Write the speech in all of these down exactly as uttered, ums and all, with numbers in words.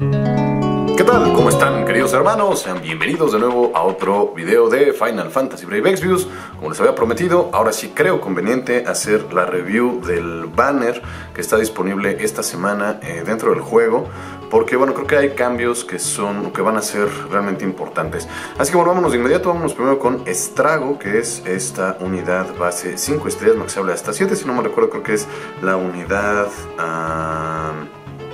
¿Qué tal? ¿Cómo están, queridos hermanos? Sean bienvenidos de nuevo a otro video de Final Fantasy Brave Exvius. Como les había prometido, ahora sí creo conveniente hacer la review del banner que está disponible esta semana eh, dentro del juego, porque bueno, creo que hay cambios que son, que van a ser realmente importantes. Así que bueno, vámonos de inmediato, vámonos primero con Estrago, que es esta unidad base cinco estrellas, maxable hasta siete, si no me recuerdo, creo que es la unidad... Uh...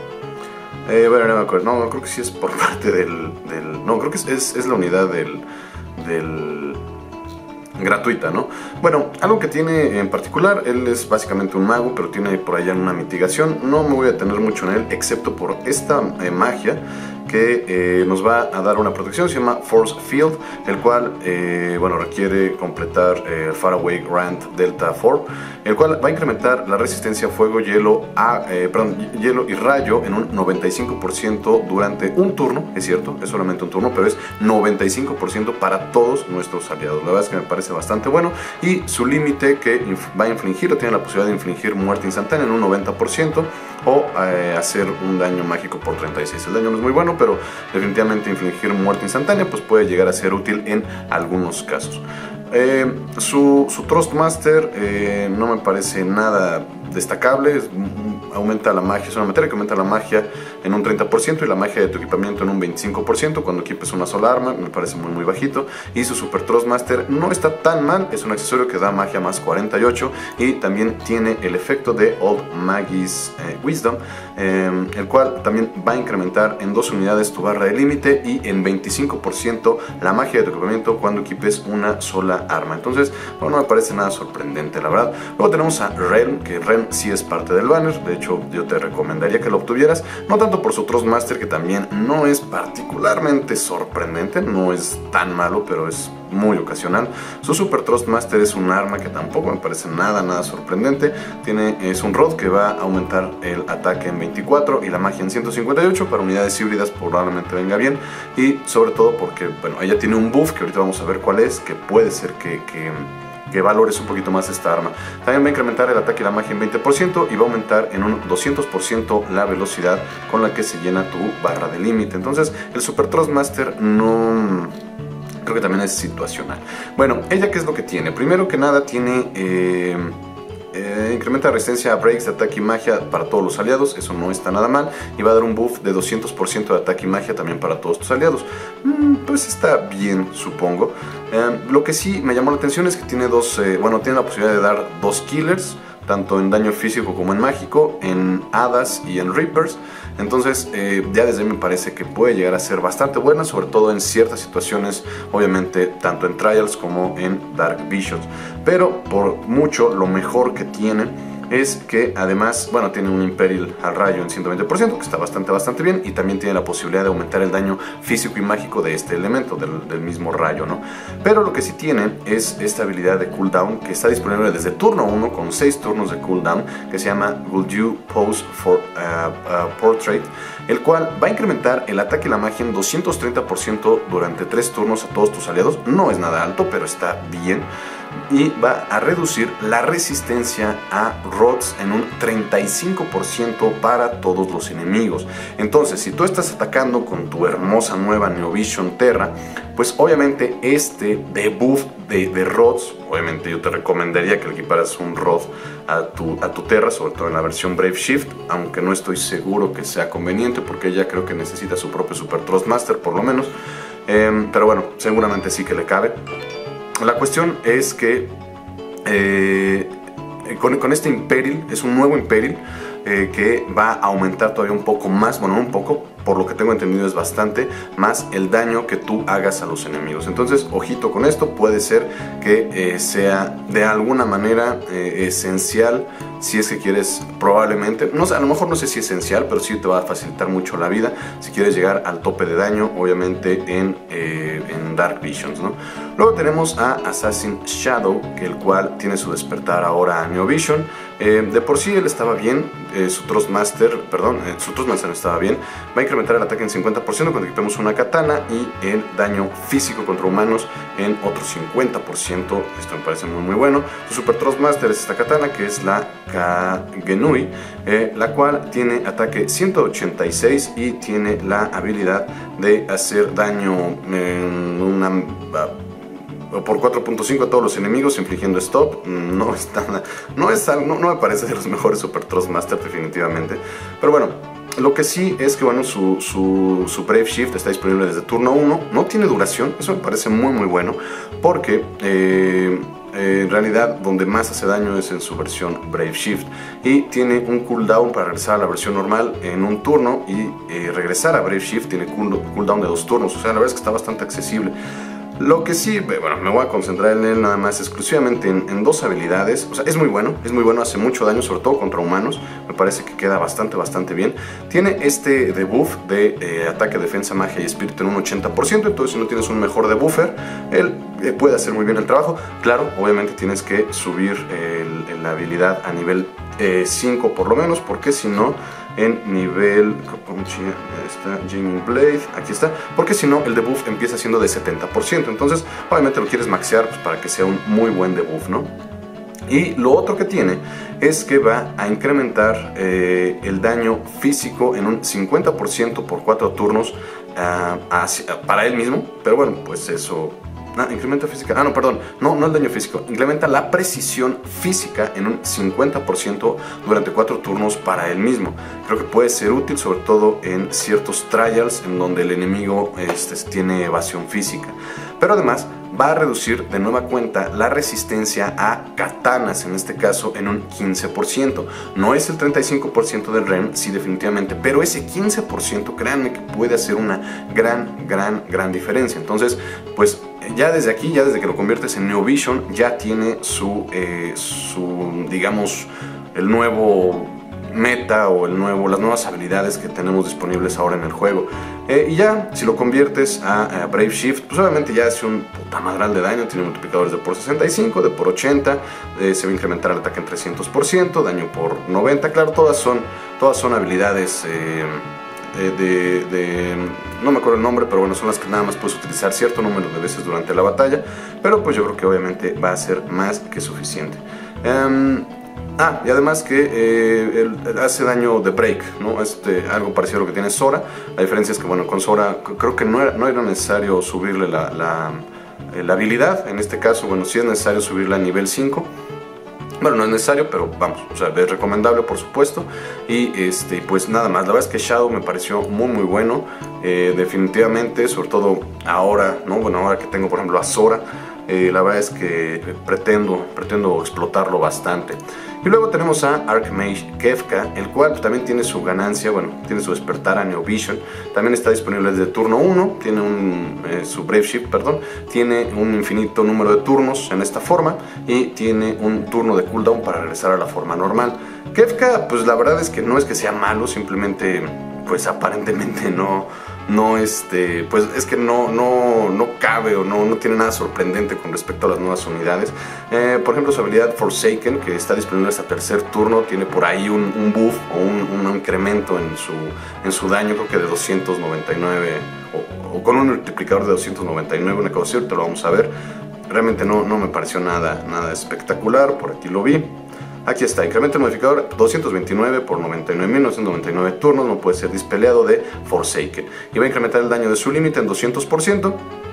Eh, bueno, no me acuerdo, no, creo que sí es por parte del... del no, creo que es, es, es la unidad del... del... gratuita, ¿no? Bueno, algo que tiene en particular, él es básicamente un mago, pero tiene por allá una mitigación. No me voy a detener mucho en él, excepto por esta eh, magia que eh, nos va a dar una protección, se llama Force Field, el cual, eh, bueno, requiere completar eh, Faraway Grant Delta cuatro, el cual va a incrementar la resistencia a fuego, hielo, a, eh, perdón, hielo y rayo en un noventa y cinco por ciento durante un turno. Es cierto, es solamente un turno, pero es noventa y cinco por ciento para todos nuestros aliados. La verdad es que me parece bastante bueno, y su límite que va a infligir, o tiene la posibilidad de infligir muerte instantánea en un noventa por ciento, o eh, hacer un daño mágico por treinta y seis. El daño no es muy bueno, pero definitivamente infligir muerte instantánea pues puede llegar a ser útil en algunos casos. Eh, su, su Thrustmaster eh, no me parece nada destacable. Es, aumenta la magia, es una materia que aumenta la magia en un treinta por ciento y la magia de tu equipamiento en un veinticinco por ciento cuando equipes una sola arma. Me parece muy muy bajito. Y su Super Thrustmaster no está tan mal, es un accesorio que da magia más cuarenta y ocho, y también tiene el efecto de Old Maggie's eh, Wisdom, eh, el cual también va a incrementar en dos unidades tu barra de límite y en veinticinco por ciento la magia de tu equipamiento cuando equipes una sola arma. Entonces, bueno, no me parece nada sorprendente, la verdad. Luego tenemos a Relm, que Relm sí es parte del banner. De hecho, yo te recomendaría que lo obtuvieras, no tanto por su Thrustmaster, que también no es particularmente sorprendente, no es tan malo, pero es muy ocasional. Su Super Thrustmaster es un arma que tampoco me parece nada, nada sorprendente. Tiene, es un rod que va a aumentar el ataque en veinticuatro y la magia en ciento cincuenta y ocho. Para unidades híbridas probablemente venga bien, y sobre todo porque, bueno, ella tiene un buff que ahorita vamos a ver cuál es, que puede ser que... que que valores un poquito más esta arma. También va a incrementar el ataque y la magia en veinte por ciento, y va a aumentar en un doscientos por ciento la velocidad con la que se llena tu barra de límite. Entonces el Super Thrustmaster no... creo que también es situacional. Bueno, ella, ¿qué es lo que tiene? Primero que nada tiene... Eh, Eh, incrementa resistencia a breaks de ataque y magia para todos los aliados, eso no está nada mal, y va a dar un buff de doscientos por ciento de ataque y magia también para todos tus aliados. Mm, pues está bien, supongo. Eh, lo que sí me llamó la atención es que tiene dos, eh, bueno, tiene la posibilidad de dar dos killers, tanto en daño físico como en mágico, en hadas y en reapers. Entonces eh, ya desde ahí me parece que puede llegar a ser bastante buena, sobre todo en ciertas situaciones, obviamente tanto en Trials como en Dark Visions. Pero por mucho lo mejor que tiene es que además, bueno, tiene un Imperial al rayo en ciento veinte por ciento, que está bastante bastante bien, y también tiene la posibilidad de aumentar el daño físico y mágico de este elemento, del, del mismo rayo, ¿no? Pero lo que sí tiene es esta habilidad de cooldown, que está disponible desde turno uno, con seis turnos de cooldown, que se llama Will You Pose for uh, uh, Portrait, el cual va a incrementar el ataque y la magia en doscientos treinta por ciento durante tres turnos a todos tus aliados. No es nada alto, pero está bien. Y va a reducir la resistencia a rods en un treinta y cinco por ciento para todos los enemigos. Entonces, si tú estás atacando con tu hermosa nueva Neovision Terra, pues obviamente este debuff de, de rods, obviamente yo te recomendaría que le equiparas un rod a tu, a tu Terra, sobre todo en la versión Brave Shift, aunque no estoy seguro que sea conveniente, porque ella creo que necesita su propio Super Thrustmaster por lo menos. Eh, pero bueno, seguramente sí que le cabe. La cuestión es que eh, con, con este Imperial, es un nuevo Imperial eh, que va a aumentar todavía un poco más, bueno, un poco, por lo que tengo entendido es bastante, más el daño que tú hagas a los enemigos. Entonces, ojito con esto, puede ser que eh, sea de alguna manera eh, esencial, si es que quieres, probablemente, no sé, a lo mejor no sé si esencial, pero sí te va a facilitar mucho la vida si quieres llegar al tope de daño, obviamente en, eh, en Dark Visions, ¿no? Luego tenemos a Assassin Shadow, que el cual tiene su despertar ahora a Neovision, Eh, de por sí él estaba bien, eh, su Thrustmaster, perdón, eh, su Thrustmaster estaba bien. Va a incrementar el ataque en cincuenta por ciento cuando equipemos una katana y el daño físico contra humanos en otro cincuenta por ciento. Esto me parece muy muy bueno. Su Super Thrustmaster es esta katana que es la Kagenui, eh, la cual tiene ataque ciento ochenta y seis y tiene la habilidad de hacer daño en una... Uh, por cuatro punto cinco a todos los enemigos infligiendo stop. No está, no, es, no, no me parece de los mejores Super Thrustmaster definitivamente, pero bueno, lo que sí es que bueno, su, su, su Brave Shift está disponible desde turno uno, no tiene duración, eso me parece muy muy bueno, porque eh, eh, en realidad donde más hace daño es en su versión Brave Shift, y tiene un cooldown para regresar a la versión normal en un turno, y eh, regresar a Brave Shift tiene cool, cooldown de dos turnos, o sea, la verdad es que está bastante accesible. Lo que sí, bueno, me voy a concentrar en él nada más exclusivamente en, en dos habilidades. O sea, es muy bueno, es muy bueno, hace mucho daño, sobre todo contra humanos. Me parece que queda bastante, bastante bien. Tiene este debuff de eh, ataque, defensa, magia y espíritu en un ochenta por ciento. Entonces, si no tienes un mejor debuffer, él eh, puede hacer muy bien el trabajo. Claro, obviamente tienes que subir el, el, la habilidad a nivel eh, cinco por lo menos, porque si no... en nivel, está Jamie Blade, aquí está, porque si no el debuff empieza siendo de setenta por ciento, entonces obviamente lo quieres maxear pues, para que sea un muy buen debuff, ¿no? Y lo otro que tiene es que va a incrementar eh, el daño físico en un cincuenta por ciento por cuatro turnos uh, hacia, para él mismo, pero bueno, pues eso... Ah, incrementa física, ah no, perdón, no, no el daño físico, incrementa la precisión física en un cincuenta por ciento durante cuatro turnos para él mismo. Creo que puede ser útil sobre todo en ciertos trials en donde el enemigo este, tiene evasión física, pero además va a reducir de nueva cuenta la resistencia a katanas, en este caso en un quince por ciento. No es el treinta y cinco por ciento del R E M, sí definitivamente, pero ese quince por ciento créanme que puede hacer una gran, gran, gran diferencia. Entonces, pues ya desde aquí, ya desde que lo conviertes en Neo Vision, ya tiene su, eh, su digamos, el nuevo meta o el nuevo, las nuevas habilidades que tenemos disponibles ahora en el juego. Eh, y ya, si lo conviertes a, a Brave Shift, pues obviamente ya hace un puta madral de daño, tiene multiplicadores de por sesenta y cinco, de por ochenta, eh, se va a incrementar el ataque en trescientos por ciento, daño por noventa, claro, todas son, todas son habilidades... Eh, De, de, no me acuerdo el nombre, pero bueno, son las que nada más puedes utilizar cierto número de veces durante la batalla, pero pues yo creo que obviamente va a ser más que suficiente. Um, ah, y además que eh, el, hace daño de break, ¿no? Este, algo parecido a lo que tiene Sora. La diferencia es que bueno, con Sora creo que no era, no era necesario subirle la, la, la habilidad. En este caso, bueno, sí es necesario subirla a nivel cinco. Bueno, no es necesario, pero vamos, o sea, es recomendable por supuesto. Y este, pues nada más, la verdad es que Shadow me pareció muy muy bueno, eh, definitivamente, sobre todo ahora, ¿no? Bueno, ahora que tengo por ejemplo a Sora, eh, la verdad es que pretendo, pretendo explotarlo bastante. Y luego tenemos a Archmage Kefka, el cual pues, también tiene su ganancia, bueno, tiene su despertar a Neo Vision. También está disponible desde turno uno, tiene un, eh, su Brave Shift, perdón, tiene un infinito número de turnos en esta forma y tiene un turno de cooldown para regresar a la forma normal. Kefka, pues la verdad es que no es que sea malo, simplemente, pues aparentemente no... no este, pues es que no, no, no cabe o no, no tiene nada sorprendente con respecto a las nuevas unidades. Eh, por ejemplo, su habilidad Forsaken, que está disponible hasta tercer turno, tiene por ahí un, un buff o un, un incremento en su, en su daño, creo que de doscientos noventa y nueve, o, o con un multiplicador de doscientos noventa y nueve, una cosa así, te lo vamos a ver. Realmente no, no me pareció nada, nada espectacular, por aquí lo vi. Aquí está, incrementa el modificador doscientos veintinueve por noventa y nueve mil novecientos noventa y nueve turnos, no puede ser dispeleado de Forsaken. Y va a incrementar el daño de su límite en doscientos por ciento,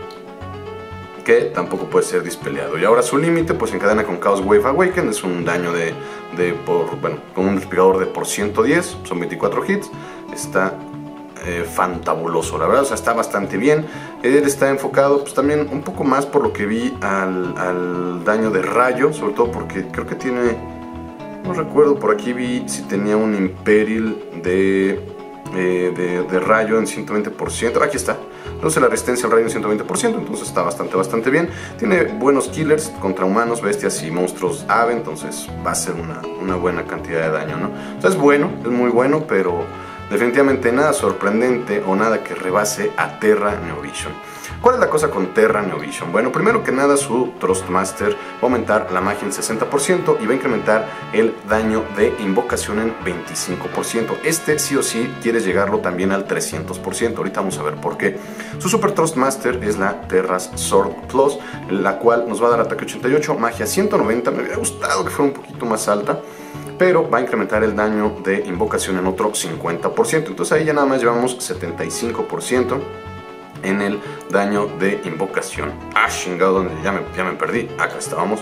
que tampoco puede ser dispeleado. Y ahora su límite pues encadena con Chaos Wave Awaken, es un daño de, de por, bueno, con un multiplicador de por ciento diez, son veinticuatro hits, está... Eh, fantabuloso, la verdad, o sea, está bastante bien. Él está enfocado pues también un poco más por lo que vi al, al daño de rayo, sobre todo porque creo que tiene, no recuerdo, por aquí vi si tenía un Imperil de, eh, de, de rayo en ciento veinte por ciento, aquí está. Entonces la resistencia al rayo en ciento veinte por ciento, entonces está bastante, bastante bien. Tiene buenos killers contra humanos, bestias y monstruos ave, entonces va a ser una, una buena cantidad de daño, ¿no? O sea, es bueno, es muy bueno, pero... definitivamente nada sorprendente o nada que rebase a Terra Neovision. ¿Cuál es la cosa con Terra Neovision? Bueno, primero que nada su Thrustmaster va a aumentar la magia en sesenta por ciento y va a incrementar el daño de invocación en veinticinco por ciento. Este sí o sí quieres llegarlo también al trescientos por ciento, ahorita vamos a ver por qué. Su Super Thrustmaster es la Terra's Sword Plus, la cual nos va a dar ataque ochenta y ocho, magia ciento noventa, me hubiera gustado que fuera un poquito más alta, pero va a incrementar el daño de invocación en otro cincuenta por ciento, entonces ahí ya nada más llevamos setenta y cinco por ciento en el daño de invocación. Ah, chingado, donde ya me, ya me perdí. Acá estábamos.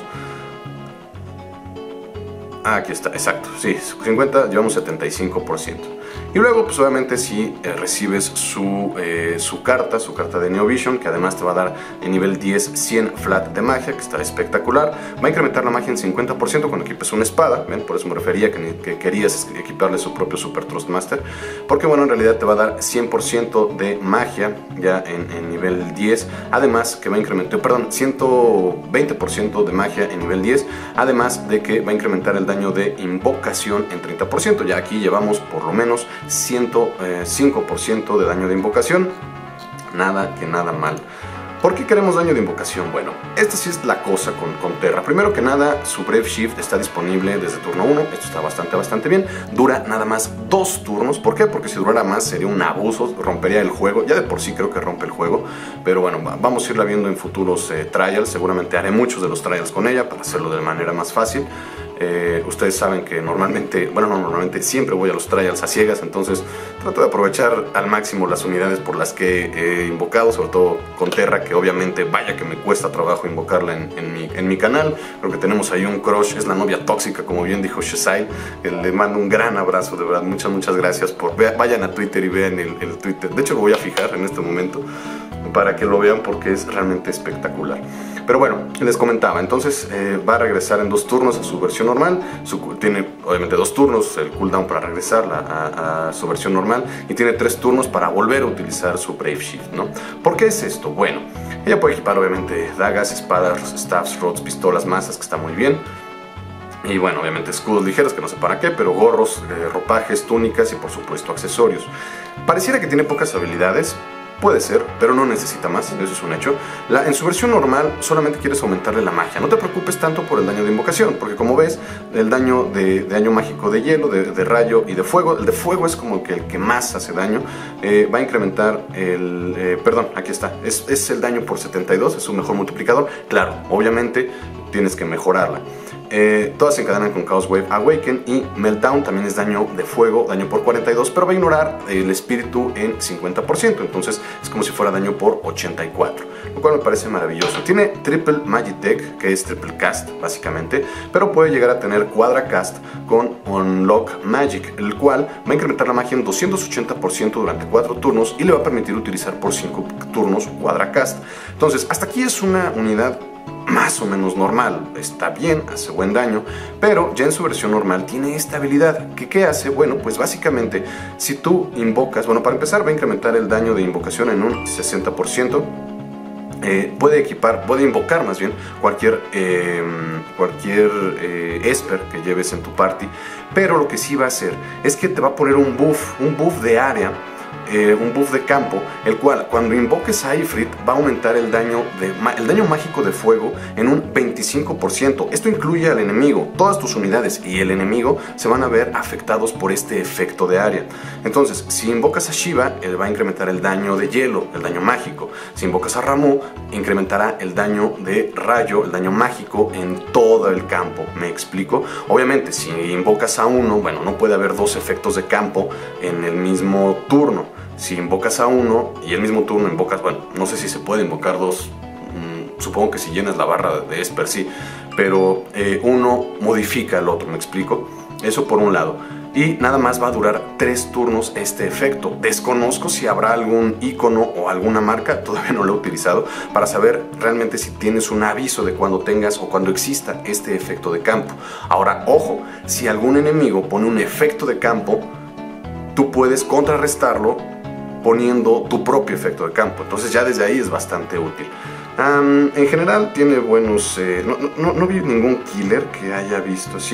Ah, aquí está, exacto. Sí, cincuenta, llevamos setenta y cinco por ciento. Y luego, pues obviamente si eh, recibes su, eh, su carta, su carta de Neovision, que además te va a dar en nivel diez cien flat de magia, que está espectacular. Va a incrementar la magia en cincuenta por ciento cuando equipes una espada, ¿ven? Por eso me refería que, que querías equiparle su propio Super Thrustmaster, porque bueno, en realidad te va a dar cien por ciento de magia ya en, en nivel diez, además que va a incrementar, perdón, ciento veinte por ciento de magia en nivel diez, además de que va a incrementar el daño de invocación en treinta por ciento. Ya aquí llevamos por lo menos ciento cinco por ciento de daño de invocación, nada que nada mal. ¿Por qué queremos daño de invocación? Bueno, esta sí es la cosa con, con Terra. Primero que nada, su Brave Shift está disponible desde turno uno, esto está bastante, bastante bien. Dura nada más dos turnos, ¿por qué? Porque si durara más sería un abuso, rompería el juego, ya de por sí creo que rompe el juego, pero bueno, vamos a irla viendo en futuros eh, trials, seguramente haré muchos de los trials con ella para hacerlo de manera más fácil. Eh, ustedes saben que normalmente, bueno no normalmente, siempre voy a los trials a ciegas, entonces trato de aprovechar al máximo las unidades por las que he invocado, sobre todo con Terra, que obviamente vaya que me cuesta trabajo invocarla en, en, mi, en mi canal. Creo que tenemos ahí un crush, es la novia tóxica, como bien dijo Shesai. Le mando un gran abrazo, de verdad, muchas muchas gracias por, vayan a Twitter y vean el, el Twitter, de hecho lo voy a fijar en este momento para que lo vean porque es realmente espectacular. Pero bueno, les comentaba, entonces eh, va a regresar en dos turnos a su versión normal, su, tiene obviamente dos turnos, el cooldown para regresar a, a su versión normal, y tiene tres turnos para volver a utilizar su Brave Shift, ¿no? ¿Por qué es esto? Bueno, ella puede equipar obviamente dagas, espadas, staffs, rods, pistolas, mazas, que está muy bien. Y bueno, obviamente escudos ligeros, que no sé para qué, pero gorros, eh, ropajes, túnicas y por supuesto accesorios. Pareciera que tiene pocas habilidades. Puede ser, pero no necesita más, eso es un hecho. La, en su versión normal solamente quieres aumentarle la magia. No te preocupes tanto por el daño de invocación, porque como ves, el daño de, de daño mágico de hielo, de, de rayo y de fuego, el de fuego es como que el que más hace daño. Eh, va a incrementar el... Eh, perdón, aquí está. Es, es el daño por setenta y dos, es un mejor multiplicador. Claro, obviamente tienes que mejorarla. Eh, todas se encadenan con Chaos Wave Awaken, y Meltdown también es daño de fuego, daño por cuarenta y dos, pero va a ignorar el espíritu en cincuenta por ciento, entonces es como si fuera daño por ochenta y cuatro, lo cual me parece maravilloso. Tiene Triple Magitech, que es Triple Cast básicamente, pero puede llegar a tener Quadra Cast con Unlock Magic, el cual va a incrementar la magia en doscientos ochenta por ciento durante cuatro turnos y le va a permitir utilizar por cinco turnos Quadra Cast. Entonces, hasta aquí es una unidad más o menos normal, está bien, hace buen daño, pero ya en su versión normal tiene esta habilidad, que ¿qué hace? Bueno, pues básicamente, si tú invocas, bueno, para empezar va a incrementar el daño de invocación en un sesenta por ciento, eh, puede equipar, puede invocar más bien cualquier, eh, cualquier eh, Esper que lleves en tu party, pero lo que sí va a hacer es que te va a poner un buff, un buff de área, Eh, un buff de campo, el cual cuando invoques a Ifrit va a aumentar el daño, de, el daño mágico de fuego en un veinticinco por ciento. Esto incluye al enemigo, todas tus unidades y el enemigo se van a ver afectados por este efecto de área. Entonces, si invocas a Shiva, él va a incrementar el daño de hielo, el daño mágico. Si invocas a Ramuh, incrementará el daño de rayo, el daño mágico en todo el campo. ¿Me explico? Obviamente, si invocas a uno, bueno, no puede haber dos efectos de campo en el mismo turno. Si invocas a uno y el mismo turno invocas, bueno, no sé si se puede invocar dos, mmm, supongo que si llenas la barra de Esper sí, pero eh, uno modifica al otro, ¿me explico? Eso por un lado. Y nada más va a durar tres turnos este efecto. Desconozco si habrá algún icono o alguna marca, todavía no lo he utilizado, para saber realmente si tienes un aviso de cuando tengas o cuando exista este efecto de campo. Ahora, ojo, si algún enemigo pone un efecto de campo, tú puedes contrarrestarlo poniendo tu propio efecto de campo, entonces ya desde ahí es bastante útil. Um, en general tiene buenos, eh, no, no, no vi ningún killer que haya visto así.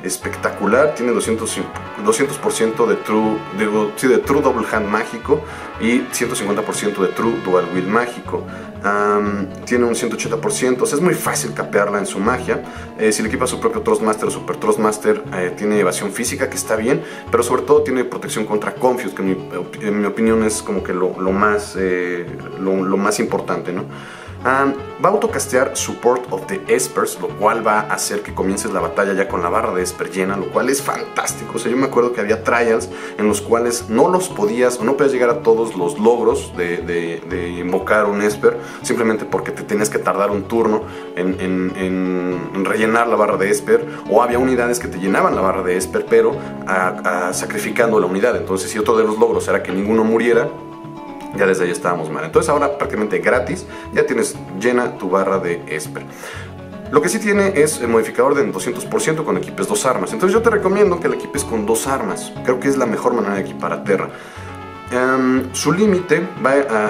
espectacular. Tiene doscientos por ciento de True, de, sí, de True Double Hand mágico y ciento cincuenta por ciento de True Dual Wield mágico. Um, tiene un ciento ochenta por ciento, o sea, es muy fácil capearla en su magia. Eh, si le equipa su propio Thrustmaster o Super Thrustmaster, eh, tiene evasión física, que está bien, pero sobre todo tiene protección contra Confuse, que en mi, en mi opinión es como que lo, lo, más, eh, lo, lo más importante, ¿no? Um, va a autocastear Support of the Espers, lo cual va a hacer que comiences la batalla ya con la barra de Esper llena, lo cual es fantástico. O sea, yo me acuerdo que había trials en los cuales no los podías o no podías llegar a todos los logros de, de, de invocar un Esper, simplemente porque te tenías que tardar un turno en, en, en rellenar la barra de Esper, o había unidades que te llenaban la barra de Esper, pero a, a, sacrificando la unidad. Entonces, si otro de los logros era que ninguno muriera, ya desde ahí estábamos mal. Entonces ahora prácticamente gratis ya tienes llena tu barra de Esper. Lo que sí tiene es el modificador de doscientos por ciento con equipes dos armas. Entonces yo te recomiendo que la equipes con dos armas. Creo que es la mejor manera de equipar a Terra. Um, su límite va a,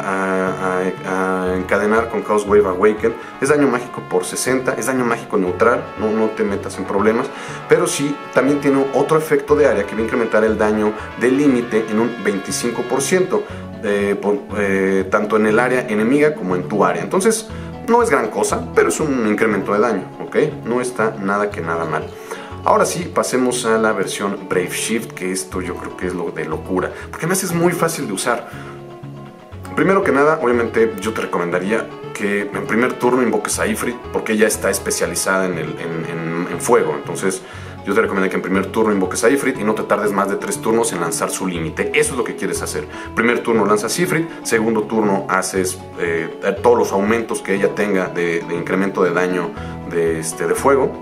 a, a, a encadenar con Chaos Wave Awaken. Es daño mágico por sesenta, es daño mágico neutral, no, no te metas en problemas. Pero sí, también tiene otro efecto de área que va a incrementar el daño de límite en un veinticinco por ciento. Eh, por, eh, tanto en el área enemiga como en tu área. Entonces no es gran cosa, pero es un incremento de daño, ¿ok? No está nada que nada mal. Ahora sí, pasemos a la versión Brave Shift, que esto yo creo que es lo de locura, porque además es muy fácil de usar. Primero que nada, obviamente yo te recomendaría que en primer turno invoques a Ifrit, porque ella está especializada en, el, en, en, en fuego. Entonces yo te recomiendo que en primer turno invoques a Ifrit y no te tardes más de tres turnos en lanzar su límite. Eso es lo que quieres hacer. Primer turno lanzas Ifrit, segundo turno haces eh, todos los aumentos que ella tenga de, de incremento de daño de, este, de fuego,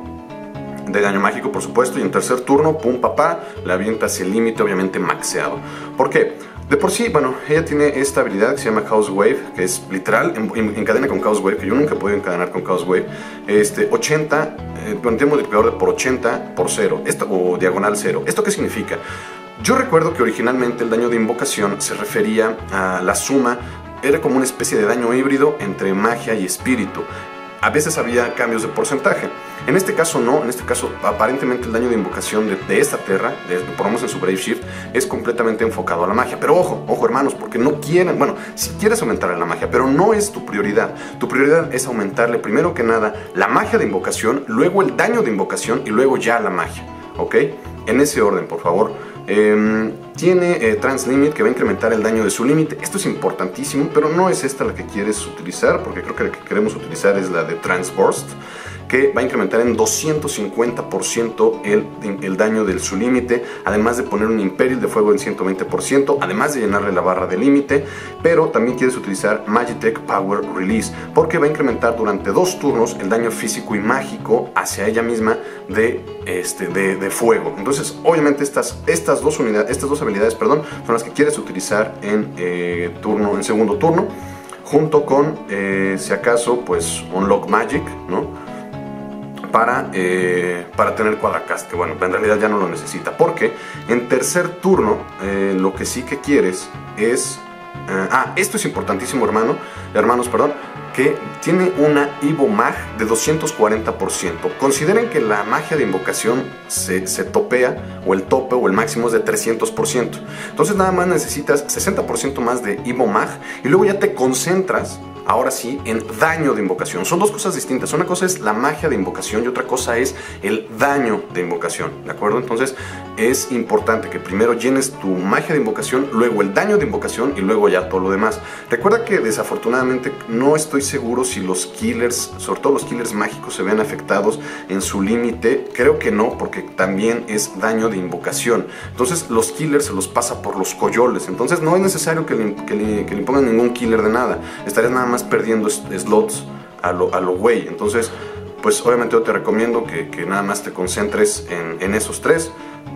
de daño mágico por supuesto, y en tercer turno, pum papá, le avientas el límite obviamente maxeado. ¿Por qué? De por sí, bueno, ella tiene esta habilidad que se llama Chaos Wave, que es literal, en, en, encadena con Chaos Wave, que yo nunca he podido encadenar con Chaos Wave. Este, ochenta, eh, bueno, tiene multiplicador de por ochenta por cero, esto, o diagonal cero. ¿Esto qué significa? Yo recuerdo que originalmente el daño de invocación se refería a la suma, era como una especie de daño híbrido entre magia y espíritu. A veces había cambios de porcentaje. En este caso no, en este caso aparentemente el daño de invocación de, de esta Terra, de, por lo menos en su Brave Shift, es completamente enfocado a la magia. Pero ojo, ojo hermanos, porque no quieren, bueno, si quieres aumentarle la magia, pero no es tu prioridad. Tu prioridad es aumentarle primero que nada la magia de invocación, luego el daño de invocación y luego ya la magia, ¿ok? En ese orden, por favor. Eh, tiene eh, Trans Limit, que va a incrementar el daño de su límite. Esto es importantísimo, pero no es esta la que quieres utilizar, porque creo que la que queremos utilizar es la de Trans Burst, que va a incrementar en doscientos cincuenta por ciento el, el daño de su límite, además de poner un Imperial de fuego en ciento veinte por ciento, además de llenarle la barra de límite. Pero también quieres utilizar Magitech Power Release, porque va a incrementar durante dos turnos el daño físico y mágico hacia ella misma de, este, de, de fuego. Entonces obviamente estas, estas, dos unidades, estas dos habilidades perdón, son las que quieres utilizar en, eh, turno, en segundo turno, junto con eh, si acaso pues Unlock Magic, ¿no? Para, eh, para tener Quadracast, que bueno, en realidad ya no lo necesita, porque en tercer turno eh, lo que sí que quieres es eh, ah, esto es importantísimo hermano, hermanos, perdón, que tiene una Evo Mag de doscientos cuarenta por ciento. Consideren que la magia de invocación se, se topea, o el tope o el máximo es de trescientos por ciento. Entonces nada más necesitas sesenta por ciento más de Evo Mag y luego ya te concentras ahora sí en daño de invocación. Son dos cosas distintas. Una cosa es la magia de invocación y otra cosa es el daño de invocación, ¿de acuerdo? Entonces es importante que primero llenes tu magia de invocación, luego el daño de invocación y luego ya todo lo demás. Recuerda que desafortunadamente no estoy seguro si los killers, sobre todo los killers mágicos, se ven afectados en su límite. Creo que no, porque también es daño de invocación. Entonces los killers se los pasa por los coyoles. Entonces no es necesario que le, que le, que le pongan ningún killer de nada. Estarías nada más perdiendo slots a lo, a lo güey. Entonces pues obviamente yo te recomiendo que, que nada más te concentres en, en esos tres: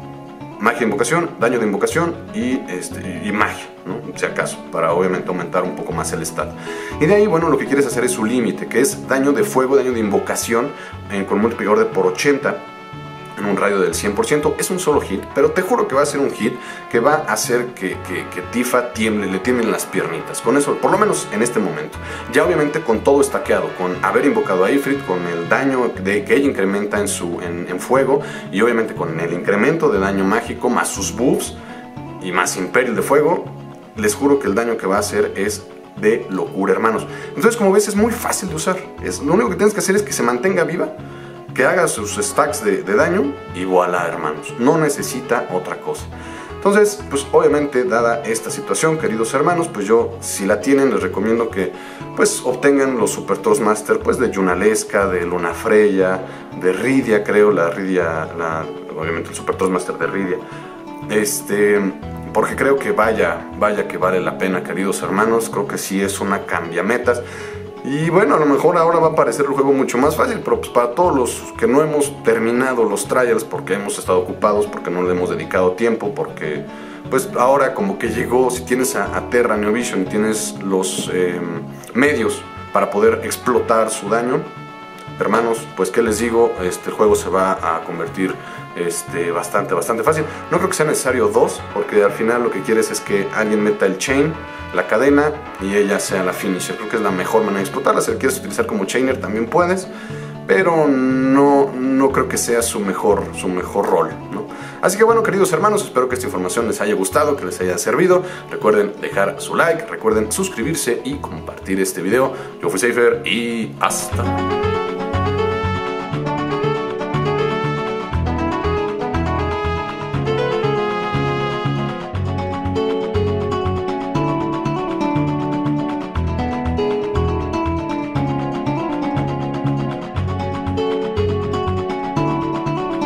magia de invocación, daño de invocación y, este, y magia, ¿no? Si acaso, para obviamente aumentar un poco más el stat. Y de ahí, bueno, lo que quieres hacer es su límite, que es daño de fuego, daño de invocación, eh, con multiplicador de por ochenta. en un radio del cien por ciento. Es un solo hit, pero te juro que va a ser un hit que va a hacer que, que, que Tifa tiemble, le tiemblen las piernitas. Con eso, por lo menos en este momento. Ya obviamente con todo estaqueado, con haber invocado a Ifrit, con el daño de, que ella incrementa en, su, en, en fuego, y obviamente con el incremento de daño mágico, más sus buffs, y más Imperial de fuego, les juro que el daño que va a hacer es de locura, hermanos. Entonces, como ves, es muy fácil de usar. Es, lo único que tienes que hacer es que se mantenga viva, que haga sus stacks de, de daño y voilà, hermanos. No necesita otra cosa. Entonces, pues obviamente, dada esta situación, queridos hermanos, pues yo, si la tienen, les recomiendo que pues obtengan los Super Toastmaster pues de Yunalesca, de Lunafreya, de Rydia, creo, la Rydia, la, obviamente el Super Toastmaster de Rydia. Este... porque creo que vaya, vaya que vale la pena, queridos hermanos. Creo que sí es una cambiametas. Y bueno, a lo mejor ahora va a parecer el juego mucho más fácil, pero pues para todos los que no hemos terminado los trials porque hemos estado ocupados, porque no le hemos dedicado tiempo, porque pues ahora como que llegó, si tienes a, a Terra Neovision y tienes los eh, medios para poder explotar su daño, hermanos, pues qué les digo, este juego se va a convertir este, bastante, bastante fácil. No creo que sea necesario dos, porque al final lo que quieres es que alguien meta el chain, la cadena, y ella sea la finisher. Creo que es la mejor manera de explotarla. Si la quieres utilizar como chainer también puedes, pero no, no creo que sea su mejor, su mejor rol, ¿no? Así que bueno, queridos hermanos, espero que esta información les haya gustado, que les haya servido. Recuerden dejar su like, recuerden suscribirse y compartir este video. Yo fui Seifer y hasta luego.